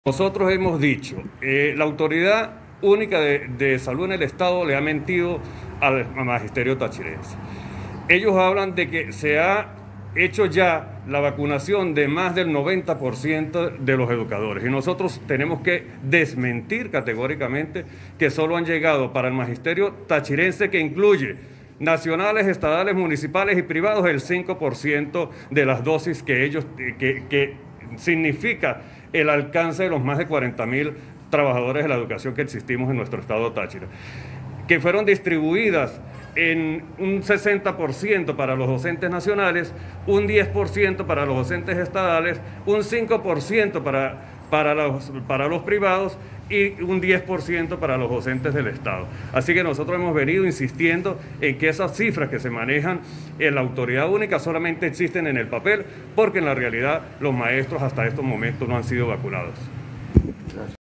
Nosotros hemos dicho, la autoridad única de salud en el Estado le ha mentido al magisterio tachirense. Ellos hablan de que se ha hecho ya la vacunación de más del 90% de los educadores y nosotros tenemos que desmentir categóricamente que solo han llegado para el magisterio tachirense, que incluye nacionales, estadales, municipales y privados, el 5% de las dosis que ellos que significa el alcance de los más de 40.000 trabajadores de la educación que existimos en nuestro estado Táchira, que fueron distribuidas en un 60% para los docentes nacionales, un 10% para los docentes estadales, un 5% para los privados y un 10% para los docentes del Estado. Así que nosotros hemos venido insistiendo en que esas cifras que se manejan en la autoridad única solamente existen en el papel, porque en la realidad los maestros hasta estos momentos no han sido vacunados.